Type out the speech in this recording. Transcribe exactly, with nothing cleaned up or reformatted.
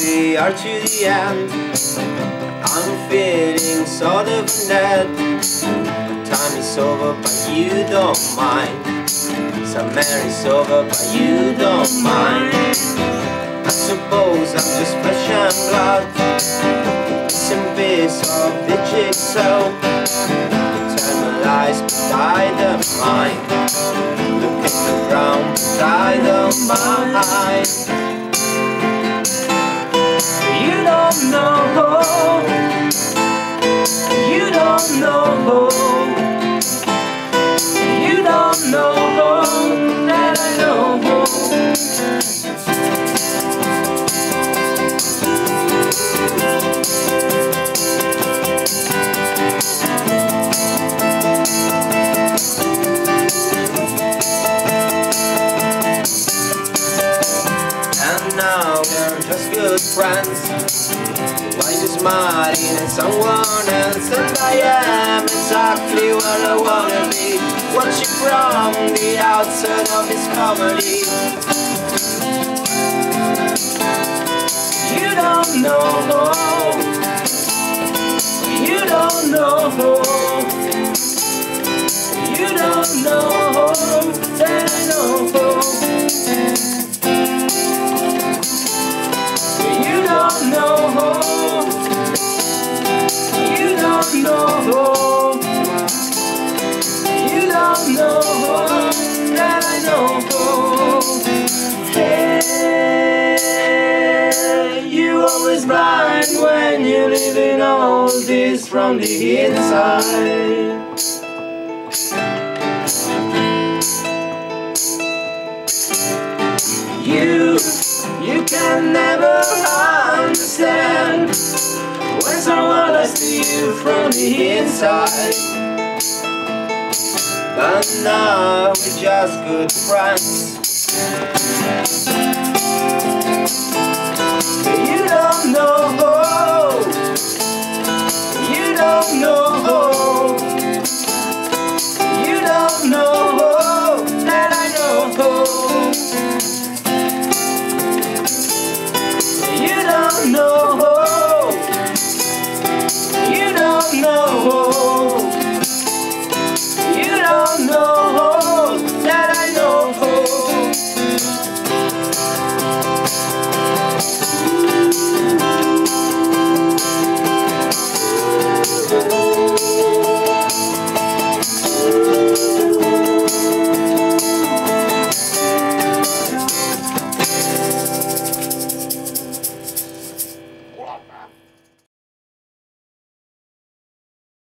we are to the end. I'm feeling sort of dead. Time is over but you don't mind. Summer is over but you don't mind. I suppose I'm just flesh and blood, missing bits of the jigsaw. Eternalized but I don't mind. Looking around but I don't mind. You don't know, you don't know, you don't know that I know. And now we're just good friends. Why you smiling at someone else? And I am exactly what I wanna be, watching from the outside of this comedy. You don't know, you don't know, you don't know that I know. You don't know, you don't know, you don't know that I know. Hey, you always blind when you live in all this from the inside. You, you can never understand when someone lies to you from the inside. But now we're just good friends.